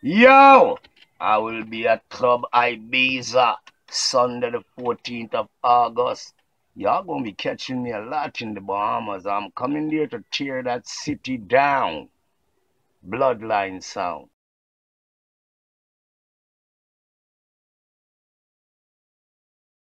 Yo, I will be at Club Ibiza Sunday the 14th of August. Y'all gonna be catching me a lot in the Bahamas. I'm coming there to tear that city down. Bloodline sound.